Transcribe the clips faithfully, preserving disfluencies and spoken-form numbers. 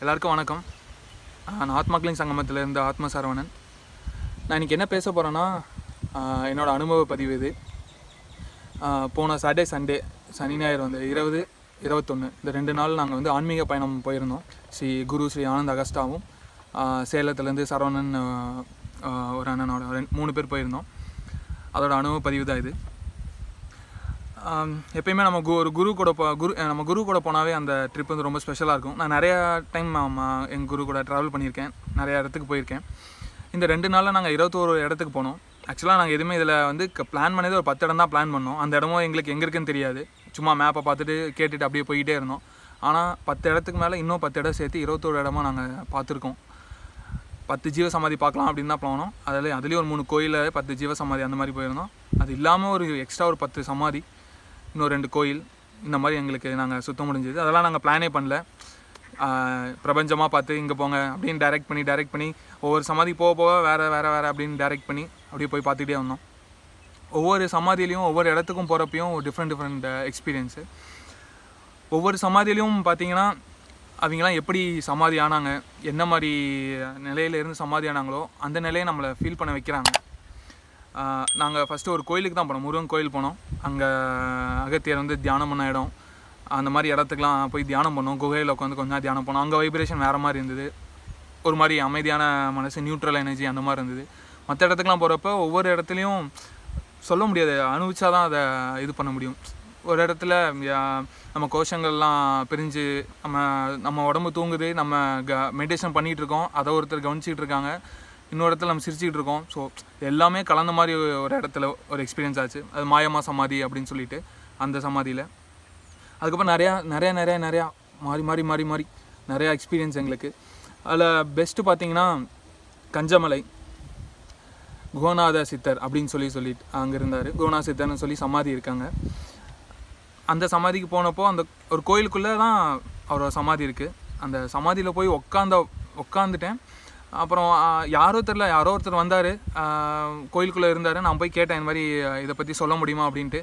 எல்லாருக்கும் வணக்கம். நான் ஆத்மாக்களின் சங்கமத்திலிருந்து ஆத்ம சரவணன். நான் இன்றைக்கி என்ன பேச போகிறேன்னா, என்னோடய அனுபவ பதிவு இது. போன சாட்டர்டே சண்டே சனி ஞாயிறு வந்து இருபது இருபத்தொன்று இந்த ரெண்டு நாள் நாங்கள் வந்து ஆன்மீக பயணம் போயிருந்தோம். ஸ்ரீ குரு ஸ்ரீ ஆனந்த் அகஸ்டாவும் சேலத்துலேருந்து சரவணன் ஒரு அண்ணனோட ரெண்டு மூணு பேர் போயிருந்தோம். அதோட அனுபவ பதிவு தான் இது. எப்பயுமே நம்ம கு ஒரு குரு கூட போ குரு நம்ம குரு கூட போனாவே அந்த ட்ரிப் வந்து ரொம்ப ஸ்பெஷலாக இருக்கும். நான் நிறையா டைம் எங்கள் குரு கூட ட்ராவல் பண்ணியிருக்கேன், நிறையா இடத்துக்கு போயிருக்கேன். இந்த ரெண்டு நாளில் நாங்கள் இருபத்தோரு இடத்துக்கு போனோம். ஆக்சுவலாக நாங்கள் எதுவுமே இதில் வந்து பிளான் பண்ணது ஒரு பத்து இடம் தான் பிளான் பண்ணோம். அந்த இடமும் எங்களுக்கு எங்கே இருக்குன்னு தெரியாது. சும்மா மேப்பை பார்த்துட்டு கேட்டுட்டு அப்படியே போய்கிட்டே இருந்தோம். ஆனால் பத்து இடத்துக்கு மேலே இன்னும் பத்து இடம் சேர்த்து இருபத்தோரு இடமா நாங்கள் பார்த்துருக்கோம். பத்து ஜீவ சமாதி பார்க்கலாம் அப்படின்னு தான் போனோம். அதில் அதுலேயும் ஒரு மூணு கோயில், பத்து ஜீவ சமாதி அந்த மாதிரி போயிருந்தோம். அது இல்லாமல் ஒரு எக்ஸ்ட்ரா ஒரு பத்து சமாதி, இன்னும் ரெண்டு கோயில், இந்த மாதிரி எங்களுக்கு நாங்கள் சுத்த முடிஞ்சது. அதெல்லாம் நாங்கள் பிளானே பண்ணல. பிரபஞ்சமாக பார்த்து இங்கே போங்க அப்படின்னு டைரெக்ட் பண்ணி டைரெக்ட் பண்ணி ஒவ்வொரு சமாதி போக போக வேறு வேறு வேறு அப்படின்னு டைரெக்ட் பண்ணி அப்படியே போய் பார்த்துக்கிட்டே வந்தோம். ஒவ்வொரு சமாதியிலையும் ஒவ்வொரு இடத்துக்கும் போகிறப்பையும் ஒரு டிஃப்ரெண்ட் டிஃப்ரெண்ட் எக்ஸ்பீரியன்ஸு. ஒவ்வொரு சமாதியிலையும் பார்த்தீங்கன்னா அவங்களாம் எப்படி சமாதி ஆனாங்க, என்ன மாதிரி நிலையில் இருந்து சமாதி ஆனாங்களோ அந்த நிலையை நம்மளை ஃபீல் பண்ண வைக்கிறாங்க. நாங்கள் ஃபஸ்ட்டு ஒரு கோயிலுக்கு தான் போனோம், முருகன் கோயில் போனோம். அங்கே அகத்தியர் வந்து தியானம் பண்ண இடம், அந்த மாதிரி இடத்துக்குலாம் போய் தியானம் பண்ணோம். குகையில் உட்காந்து கொஞ்சம் தியானம் பண்ணோம். அங்கே வைப்ரேஷன் வேறு மாதிரி இருந்தது, ஒரு மாதிரி அமைதியான மனசு, நியூட்ரல் எனர்ஜி அந்த மாதிரி இருந்தது. மற்ற இடத்துக்குலாம் போகிறப்ப ஒவ்வொரு இடத்துலையும் சொல்ல முடியாது, அனுபவிச்சா தான் அதை இது பண்ண முடியும். ஒரு இடத்துல நம்ம கோஷங்கள்லாம் பிரிஞ்சு நம்ம நம்ம உடம்பு தூங்குது, நம்ம க மெடிடேஷன் பண்ணிகிட்ருக்கோம், அதை ஒருத்தர் கவனிச்சிக்கிட்டு இருக்காங்க, இன்னொரு இடத்துல நம்ம சிரிச்சிக்கிட்டு இருக்கோம். ஸோ எல்லாமே கலந்த மாதிரி ஒரு இடத்துல ஒரு எக்ஸ்பீரியன்ஸ் ஆச்சு. அது மாயமா சமாதி அப்படின்னு சொல்லிட்டு அந்த சமாதியில். அதுக்கப்புறம் நிறையா நிறையா நிறையா நிறையா மாறி மாறி மாறி மாறி நிறையா எக்ஸ்பீரியன்ஸ் எங்களுக்கு. அதில் பெஸ்ட்டு பார்த்திங்கன்னா கஞ்சமலை குகநாத சித்தர் அப்படின்னு சொல்லி சொல்லிட்டு அங்கே இருந்தார். குகநாத சித்தர்னு சொல்லி சமாதி இருக்காங்க. அந்த சமாதிக்கு போனப்போ அந்த ஒரு கோயிலுக்குள்ளே தான் அவரோட சமாதி இருக்குது. அந்த சமாதியில் போய் உட்காந்த உட்காந்துட்டேன். அப்புறம் யாரோ தெரில, யாரோ ஒருத்தர் வந்தார், கோயிலுக்குள்ளே இருந்தார். நான் போய் கேட்டேன், இந்த மாதிரி இதை பற்றி சொல்ல முடியுமா அப்படின்ட்டு.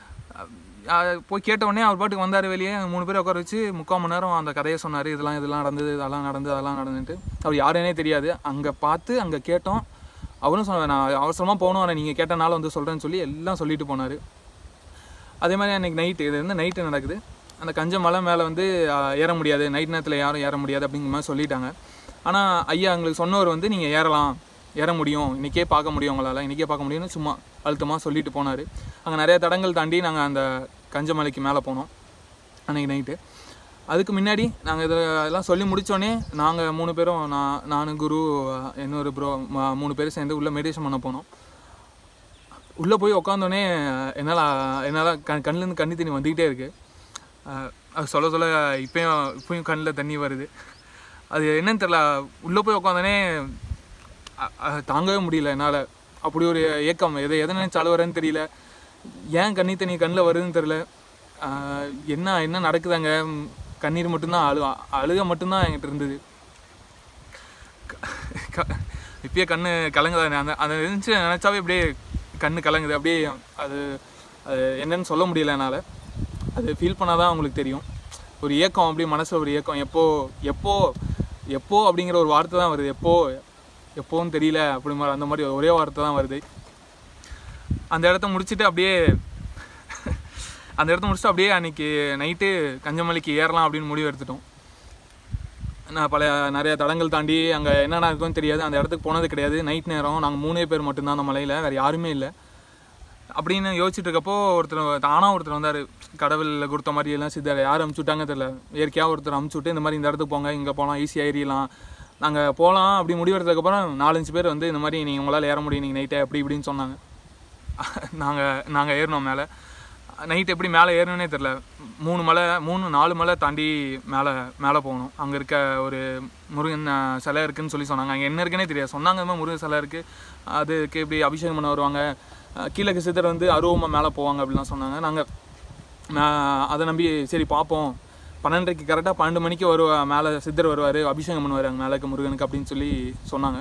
போய் கேட்டவுடனே அவர் பாட்டுக்கு வந்தார் வெளியே. மூணு பேர் உட்கார வச்சு முக்கால் மணி நேரம் அந்த கதையை சொன்னார். இதெல்லாம் இதெல்லாம் நடந்தது, அதெல்லாம் நடந்தது, அதெல்லாம் நடந்துட்டு. அவர் யாருன்னே தெரியாது. அங்கே பார்த்து அங்கே கேட்டோம். அவரும் சொன்னார், நான் அவசரமாக போகணும், ஆனால் நீங்கள் கேட்டனால வந்து சொல்கிறேன்னு சொல்லி எல்லாம் சொல்லிட்டு போனார். அதே மாதிரி அன்றைக்கி நைட்டு, இது வந்து நைட்டு நடக்குது. அந்த கஞ்ச மலை மேலே வந்து ஏற முடியாது, நைட் நேரத்தில் யாரும் ஏற முடியாது அப்படிங்கிற மாதிரி சொல்லிட்டாங்க. ஆனால் ஐயா எங்களுக்கு சொன்னவர் வந்து நீங்கள் ஏறலாம், ஏற முடியும், இன்றைக்கே பார்க்க முடியும், உங்களால் இன்றைக்கே பார்க்க முடியும்னு சும்மா அழுத்தமாக சொல்லிட்டு போனார். அங்கே நிறையா தடங்கள் தாண்டி நாங்கள் அந்த கஞ்சமலைக்கு மேலே போனோம் அன்றைக்கி நைட்டு. அதுக்கு முன்னாடி நாங்கள் இதை எல்லாம் சொல்லி முடித்தோடனே நாங்கள் மூணு பேரும், நான் நான் குரு இன்னொரு ப்ரோ மூணு பேரும் சேர்ந்து உள்ளே மெடிடேஷன் பண்ண போனோம். உள்ளே போய் உட்காந்தோடனே என்னால் என்னால் கண் கண்ணிலேருந்து கண்ணி தண்ணி வந்துக்கிட்டே இருக்குது. அது சொல்ல சொல்ல இப்போயும் இப்போயும் கண்ணில் தண்ணி வருது. அது என்னன்னு தெரில, உள்ளே போய் உட்காந்தோடனே தாங்கவே முடியல என்னால். அப்படி ஒரு ஏக்கம், எதை எதை நினைச்சாலும் வரேன்னு தெரியல, ஏன் கண்ணி தண்ணி கண்ணில் வருதுன்னு தெரில. என்ன என்ன நடக்குதாங்க, கண்ணீர் மட்டும்தான், அழு அழுக மட்டும்தான் என்கிட்ட இருந்தது. இப்பயே கண்ணு கலங்குதானே, அந்த அந்த நினச்சி நினச்சாவே அப்படியே கண்ணு கலங்குது. அப்படியே அது அது என்னன்னு சொல்ல முடியல என்னால். அது ஃபீல் பண்ணால் தான் அவங்களுக்கு தெரியும். ஒரு ஏக்கம், அப்படியே மனசில் ஒரு ஏக்கம், எப்போ எப்போ எப்போ அப்படிங்கிற ஒரு வார்த்தை தான் வருது. எப்போ எப்போன்னு தெரியல அப்படி மாதிரி, அந்த மாதிரி ஒரே வார்த்தை தான் வருது. அந்த இடத்த முடிச்சுட்டு அப்படியே அந்த இடத்த முடிச்சுட்டு அப்படியே அன்றைக்கி நைட்டு கஞ்சமலைக்கு ஏறலாம் அப்படின்னு முடிவு எடுத்துட்டோம். நான் பல நிறைய தடங்கள் தாண்டி அங்கே என்னென்ன இருக்குன்னு தெரியாது, அந்த இடத்துக்கு போனது கிடையாது. நைட் நேரம் நாங்கள் மூணே பேர் மட்டும்தான் அந்த மலையில், வேறு யாருமே இல்லை. அப்படின்னு யோசிச்சுட்டு இருக்கப்போ ஒருத்தர் தானாக ஒருத்தர் வந்தார். கடவுளில் கொடுத்த மாதிரி எல்லாம் சித்தர் யார் அமுச்சு விட்டாங்க தெரில, இயற்கையாக ஒருத்தர் அமுச்சு விட்டு இந்த மாதிரி இந்த இடத்துக்கு போங்க, இங்கே போகலாம், ஈஸியாக ஏறிடலாம், நாங்கள் போகலாம் அப்படி முடிவெடுத்ததுக்கப்புறம் நாலஞ்சு பேர் வந்து இந்த மாதிரி நீங்கள் உங்களால் ஏற முடியும் நீங்கள் நைட்டே அப்படி இப்படின்னு சொன்னாங்க. நாங்கள் நாங்கள் ஏறினோம் மேலே. நைட்டு எப்படி மேலே ஏறணுன்னே தெரில. மூணு மலை மூணு நாலு மலை தாண்டி மேலே மேலே போகணும். அங்கே இருக்க ஒரு முருகன் சிலை இருக்குதுன்னு சொல்லி சொன்னாங்க. அங்கே என்ன இருக்குன்னே தெரியாது. சொன்னாங்க இந்த மாதிரி முருகன் சிலை இருக்குது, அதுக்கு இப்படி அபிஷேகம் பண்ண வருவாங்க, கீழே சித்தர் வந்து அருவமாக மேலே போவாங்க அப்படிலாம் சொன்னாங்க. நாங்கள் அதை நம்பி சரி பார்ப்போம், பன்னெண்டரைக்கு கரெக்டாக பன்னெண்டு மணிக்கு வருவா மேலே சித்தர் வருவார், அபிஷேகம் பண்ணுவார் அங்கே மேலே முருகனுக்கு அப்படின்னு சொல்லி சொன்னாங்க.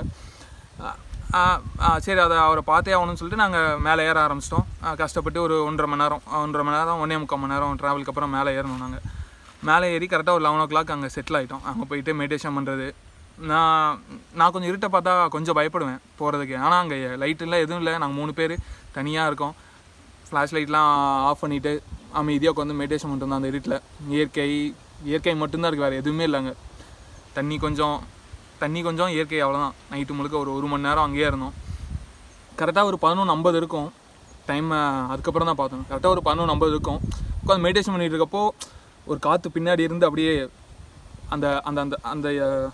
சரி அதை அவரை பார்த்தே ஆகணும்னு சொல்லிட்டு நாங்கள் மேலே ஏற ஆரம்பிச்சிட்டோம். கஷ்டப்பட்டு ஒரு ஒன்றரை மணி நேரம் ஒன்றரை மணி நேரம் ஒன்றே முக்கால் மணி நேரம் ட்ராவலுக்கு அப்புறம் மேலே ஏறணும். நாங்கள் மேலே ஏறி கரெக்டாக ஒரு லெவன் ஓ கிளாக் அங்கே செட்டில் ஆகிட்டோம். அங்கே போயிட்டு மெடிடேஷன் பண்ணுறது. நான் நான் கொஞ்சம் இருட்டை பார்த்தா கொஞ்சம் பயப்படுவேன் போகிறதுக்கு. ஆனால் அங்கே லைட்டெல்லாம் எதுவும் இல்லை. நாங்கள் மூணு பேர் தனியாக இருக்கோம். ஃப்ளாஷ் லைட்லாம் ஆஃப் பண்ணிவிட்டு அமைதியாக உட்காந்து மெடிடேஷன் பண்ணிட்டு அந்த இருட்டில். இயற்கை இயற்கை மட்டும்தான் இருக்குது, வேறு எதுவுமே இல்லைங்க. தண்ணி கொஞ்சம் தண்ணி கொஞ்சம் இயற்கை, அவ்வளோதான். நைட்டு முழுக்க ஒரு ஒரு மணி நேரம் அங்கேயே இருந்தோம். கரெக்டாக ஒரு பதினொன்று ஐம்பது இருக்கும் டைம். அதுக்கப்புறம் தான் பார்த்தோம். கரெக்டாக ஒரு பதினொன்று ஐம்பது இருக்கும். உட்காந்து மெடிடேஷன் பண்ணிகிட்டு இருக்கப்போ ஒரு காற்று பின்னாடி இருந்து அப்படியே அந்த அந்த அந்த அந்த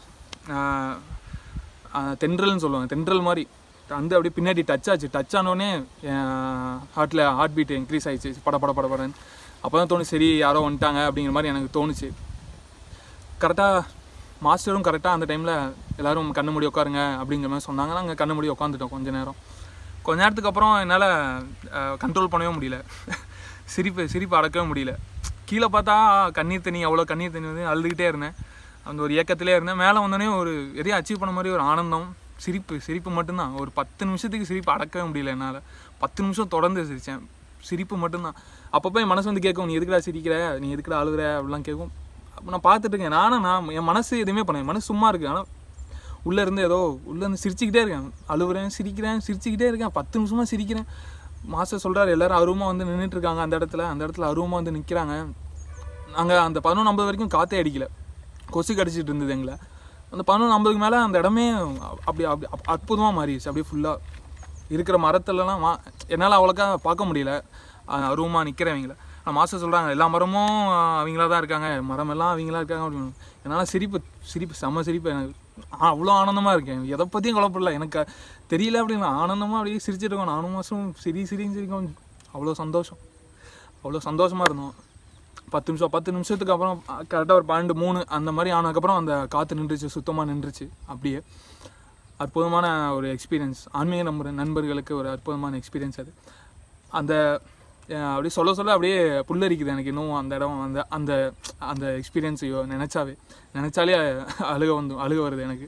தென்றல்னு சொல்லுவாங்க, தென்றல் மாதிரி வந்து அப்படியே பின்னாடி டச் ஆச்சு. டச் ஆனோடனே ஹார்ட்டில் ஹார்ட் பீட் இன்க்ரீஸ் ஆகிடுச்சு, பட பட பட படன்னு. அப்போ தான் தோணுச்சு, சரி யாரோ வந்துட்டாங்க அப்படிங்கிற மாதிரி எனக்கு தோணுச்சு. கரெக்டாக மாஸ்டரும் கரெக்டாக அந்த டைமில் எல்லோரும் கண்ணு மூடி உட்காருங்க அப்படிங்கிற மாதிரி சொன்னாங்க. நாங்கள் கண்ணு மூடி உட்காந்துட்டோம் கொஞ்சம் நேரம். கொஞ்ச நேரத்துக்கு அப்புறம் என்னால் கண்ட்ரோல் பண்ணவே முடியல, சிரிப்பு சிரிப்பு அடக்கவே முடியல. கீழே பார்த்தா கண்ணீர் தண்ணி, அவ்வளோ கண்ணீர் தண்ணி வந்து அழுதுகிட்டே இருந்தேன். அந்த ஒரு இயக்கத்திலே இருந்தேன். மேலே வந்தோடனே ஒரு எதையும் அச்சீவ் பண்ண மாதிரி ஒரு ஆனந்தம், சிரிப்பு சிரிப்பு மட்டும்தான். ஒரு பத்து நிமிஷத்துக்கு சிரிப்பு அடக்கவே முடியல என்னால். பத்து நிமிஷம் தொடர்ந்து சிரித்தேன், சிரிப்பு மட்டும்தான். அப்பப்போ என் மனசு வந்து கேட்கும், நீ எதுக்குடா சிரிக்கிற, நீ எதுக்குடா அழுகிற அப்படிலாம் கேட்கும். அப்போ நான் பார்த்துட்ருக்கேன். நானும் நான் என் மனசு எதுவுமே பண்ணேன், என் மனசு சும்மா இருக்குது. ஆனால் உள்ளே இருந்து ஏதோ உள்ளேருந்து சிரிச்சுக்கிட்டே இருக்கேன். அழுகுறேன், சிரிக்கிறேன், சிரிச்சுக்கிட்டே இருக்கேன். பத்து நிமிஷமாக சிரிக்கிறேன். மாஸ்டர் சொல்கிறார், எல்லோரும் அருவமாக வந்து நின்றுட்டுருக்காங்க அந்த இடத்துல. அந்த இடத்துல அருவமாக வந்து நிற்கிறாங்க. நாங்கள் அந்த பதினொன்று ஐம்பது வரைக்கும் காற்றே அடிக்கலை, கொசு கடிச்சிட்டு இருந்தது எங்களை. அந்த பதினொன்று ஐம்பதுக்கு மேலே அந்த இடமே அப்படி அப்படி அற்புதமாக மாறிடுச்சு. அப்படியே ஃபுல்லாக இருக்கிற மரத்துலலாம் மா என்னால் அவ்வளோக்கா பார்க்க முடியல, அருவமாக நிற்கிறவங்கள. ஆனால் மாஸ்டர் சொல்கிறாங்க, எல்லா மரமும் அவங்களா தான் இருக்காங்க, மரமெல்லாம் அவங்களா இருக்காங்க அப்படின்னு. என்னால் சிரிப்பு சிரிப்பு செம்ம சிரிப்பு. எனக்கு அவ்வளோ ஆனந்தமாக இருக்கேன், எதை பற்றியும் குழப்பமில்ல. எனக்கு தெரியல அப்படின்னு ஆனந்தமாக அப்படியே சிரிச்சிட்டு இருக்கோம். நானும் மாதம் சிரி சிரின்னு சிரிக்கும். அவ்வளோ சந்தோஷம், அவ்வளோ சந்தோஷமாக இருந்தோம். பத்து நிமிஷம் பத்து நிமிஷத்துக்கு அப்புறம் கரெக்டாக ஒரு பன்னெண்டு மூணு அந்த மாதிரி ஆனதுக்கப்புறம் அந்த காற்று நின்றுச்சு, சுத்தமாக நின்றுச்சு. அப்படியே அற்புதமான ஒரு எக்ஸ்பீரியன்ஸ். ஆன்மீக நம்பர் நண்பர்களுக்கு ஒரு அற்புதமான எக்ஸ்பீரியன்ஸ் அது. அந்த அப்படியே சொல்ல சொல்ல அப்படியே புல்லரிக்குது எனக்கு இன்னும் அந்த இடம், அந்த அந்த அந்த எக்ஸ்பீரியன்ஸையோ நினச்சாவே நினச்சாலே அழுக வந்து அழுக வருது எனக்கு.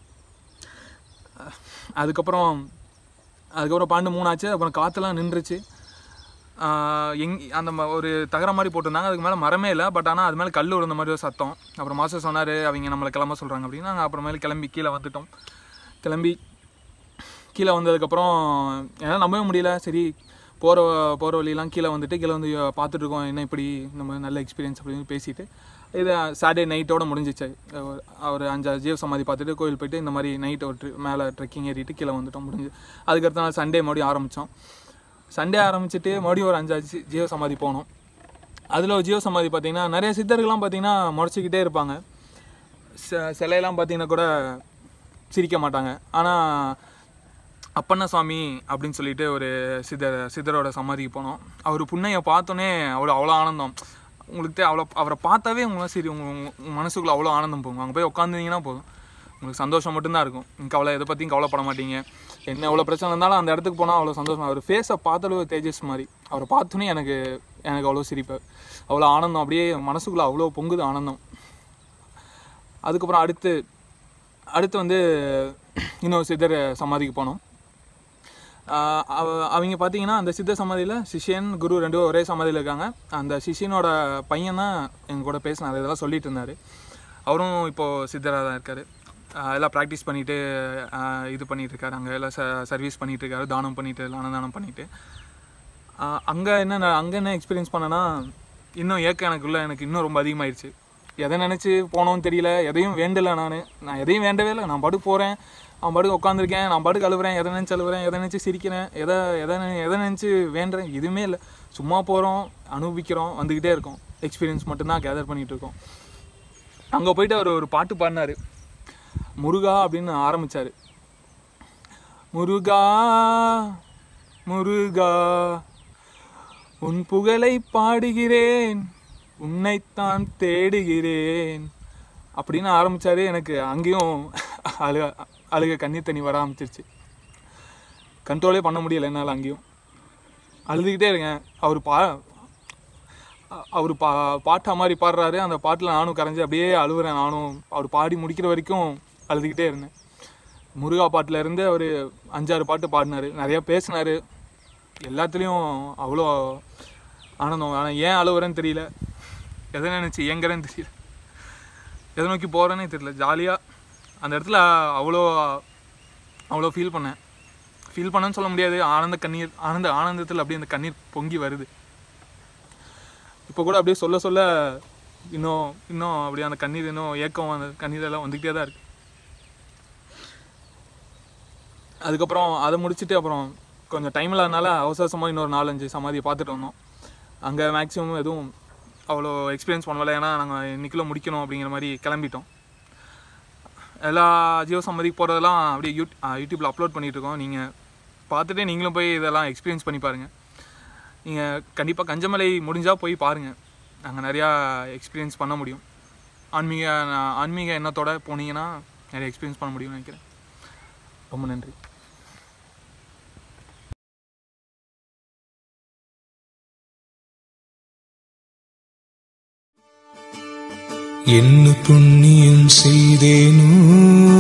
அதுக்கப்புறம் அதுக்கப்புறம் பன்னெண்டு மூணு ஆச்சு. அப்புறம் காற்றுலாம் நின்றுச்சு. எங் அந்த ஒரு தகர மாதிரி போட்டிருந்தாங்க, அதுக்கு மேலே மரமே இல்லை. பட் ஆனால் அது மேலே கல் விழுந்த மாதிரி ஒரு சத்தம். அப்புறம் மாஸ்டர் சொன்னார், அவங்க நம்மளை கிளம்ப சொல்கிறாங்க அப்படின்னு. நாங்கள் அப்புறமேலே கிளம்பி கீழே வந்துட்டோம். கிளம்பி கீழே வந்ததுக்கப்புறம் என்னால் நம்பவே முடியல. சரி போகிற போகிற வழியெல்லாம் கீழே வந்துட்டு கீழே வந்து பார்த்துட்ருக்கோம், என்ன இப்படி நம்ம நல்ல எக்ஸ்பீரியன்ஸ் அப்படின்னு பேசிவிட்டு இது சாட்டர்டே நைட்டோடு முடிஞ்சிச்சு. ஒரு அஞ்சாறு ஜீவ சமாதி பார்த்துட்டு கோயில் போய்ட்டு இந்த மாதிரி நைட் ஒரு ட்ரி மேலே ட்ரெக்கிங் ஏறிட்டு கீழே வந்துட்டோம், முடிஞ்சு. அதுக்கடுத்த நாள் சண்டே மறுபடியும் ஆரம்பித்தோம். சண்டே ஆரம்பிச்சுட்டு மறுபடியும் ஒரு அஞ்சாச்சு ஜீவ சமாதி போனோம். அதில் ஒரு ஜீவ சமாதி பார்த்திங்கன்னா நிறைய சித்தர்கள்லாம் பார்த்திங்கன்னா முறைச்சிக்கிட்டே இருப்பாங்க. சிலையெல்லாம் பார்த்திங்கன்னா கூட சிரிக்க மாட்டாங்க. ஆனால் அப்பண்ண சுவாமி அப்படின்னு சொல்லிட்டு ஒரு சித்தர் சித்தரோட சமாதிக்கு போனோம். அவர் புண்ணையை பார்த்தோன்னே அவ்வளோ அவ்வளோ ஆனந்தம். உங்களுக்கு அவ்வளோ அவரை பார்த்தாவே உங்களால் சரி உங்கள் உங்கள் மனசுக்குள்ளே அவ்வளோ ஆனந்தம் போகும். அங்கே போய் உட்காந்துங்கன்னா போதும், உங்களுக்கு சந்தோஷம் மட்டும்தான் இருக்கும். நீங்கள் கவலை எதை பற்றியும் கவலைப்பட மாட்டீங்க. என்ன எவ்வளோ பிரச்சனை இருந்தாலும் அந்த இடத்துக்கு போனால் அவ்வளோ சந்தோஷம். அவர் ஃபேஸை பார்த்தாலும் ஒரு தேஜஸ் மாதிரி. அவரை பார்த்தோன்னே எனக்கு எனக்கு அவ்வளோ சிரிப்பு, அவ்வளோ ஆனந்தம். அப்படியே மனசுக்குள்ளே அவ்வளோ பொங்குது ஆனந்தம். அதுக்கப்புறம் அடுத்து அடுத்து வந்து இன்னொரு சித்தர் சமாதிக்கு போனோம். அவங்க பார்த்தீங்கன்னா அந்த சித்த சமாதியில் சிஷியன் குரு ரெண்டு ஒரே சமாதியில் இருக்காங்க. அந்த சிஷியனோட பையன் தான் எங்கள் கூட பேசினார், இதெல்லாம் சொல்லிட்டு இருந்தார். அவரும் இப்போது சித்தராக தான் இருக்கார். எல்லாம் ப்ராக்டிஸ் பண்ணிவிட்டு இது பண்ணிகிட்ருக்காரு. அங்கே எல்லாம் ச சர்வீஸ் பண்ணிகிட்ருக்காரு, தானம் பண்ணிவிட்டு எல்லாம் அன்னதானம் பண்ணிவிட்டு. அங்கே என்ன அங்கே என்ன எக்ஸ்பீரியன்ஸ் பண்ணேன்னா, இன்னும் ஏக்கம் எனக்குள்ளே எனக்கு இன்னும் ரொம்ப அதிகமாகிடுச்சு. எதை நினச்சி போனோன்னு தெரியல, எதையும் வேண்டலை. நான் நான் எதையும் வேண்டவே இல்லை. நான் பாட்டுக்கு போகிறேன், அவன் பாட்டுக்கு உட்காந்துருக்கேன், நான் பாட்டுக்கு அழுவுறேன், எதை நினச்சி அழுவுறேன், எதை நினச்சி சிரிக்கிறேன், எதை எதை எதை நினச்சி வேண்டுறேன், எதுவுமே இல்லை. சும்மா போகிறோம், அனுபவிக்கிறோம், வந்துக்கிட்டே இருக்கோம். எக்ஸ்பீரியன்ஸ் மட்டும்தான் கேதர் பண்ணிகிட்டு இருக்கோம். அங்கே போயிட்டு அவர் ஒரு பாட்டு பாடினார், முருகா அப்படின்னு ஆரம்பித்தார். முருகா முருகா உன் புகழை பாடுகிறேன், உன்னைத்தான் தேடுகிறேன் அப்படின்னு ஆரம்பித்தார். எனக்கு அங்கேயும் அழுக அழுக கண்ணீர் தண்ணி வர ஆரம்பிச்சிருச்சு. கண்ட்ரோலே பண்ண முடியலை என்னால். அங்கேயும் அழுதுகிட்டே இருக்கேன். அவர் பா அவர் பா பாட்டா மாதிரி பாடுறாரு. அந்த பாட்டில் நானும் கரைஞ்சி அப்படியே அழுகுறேன். நானும் அவர் பாடி முடிக்கிற வரைக்கும் அழுதுகிட்டே இருந்தேன். முருகா பாட்டில் இருந்து அவர் அஞ்சாறு பாட்டு பாடினார், நிறையா பேசினார். எல்லாத்துலேயும் அவ்வளோ ஆனந்தம். ஆனால் ஏன் அழுகுறேன்னு தெரியல. எதை நினச்சி இயங்குறேன்னு தெரியல, எதை நோக்கி போகிறேன்னே தெரியல. ஜாலியாக அந்த இடத்துல அவ்வளோ அவ்வளோ ஃபீல் பண்ணேன். ஃபீல் பண்ணேன்னு சொல்ல முடியாது, ஆனந்த கண்ணீர், ஆனந்த ஆனந்தத்தில் அப்படியே அந்த கண்ணீர் பொங்கி வருது. இப்போ கூட அப்படியே சொல்ல சொல்ல இன்னும் இன்னும் அப்படியே அந்த கண்ணீர், இன்னும் ஏக்கம், அந்த கண்ணீரெல்லாம் வந்துக்கிட்டே தான் இருக்குது. அதுக்கப்புறம் அதை முடிச்சுட்டு அப்புறம் கொஞ்சம் டைம் இல்லாதனால அவசரமாக இன்னொரு நாலஞ்சு சமாதியை பார்த்துட்டு வந்தோம். அங்கே மேக்ஸிமம் எதுவும் அவ்வளோ எக்ஸ்பீரியன்ஸ் பண்ணல, ஏன்னா நாங்கள் இன்றைக்குள்ளே முடிக்கணும் அப்படிங்கிற மாதிரி கிளம்பிட்டோம். எல்லா ஜீவ சமாதிக்கு போகிறதெல்லாம் அப்படியே யூ யூடியூப்பில் அப்லோட் பண்ணிகிட்ருக்கோம். நீங்கள் பார்த்துட்டு நீங்களும் போய் இதெல்லாம் எக்ஸ்பீரியன்ஸ் பண்ணி பாருங்கள். நீங்கள் கண்டிப்பாக கஞ்சமலை முடிஞ்சால் போய் பாருங்கள், அங்கே நிறையா எக்ஸ்பீரியன்ஸ் பண்ண முடியும். ஆன்மீக ஆன்மீக எண்ணத்தோடு போனீங்கன்னா நிறைய எக்ஸ்பீரியன்ஸ் பண்ண முடியும்னு நினைக்கிறேன். ரொம்ப நன்றி. என்ன புண்ணியம் செய்தேனோ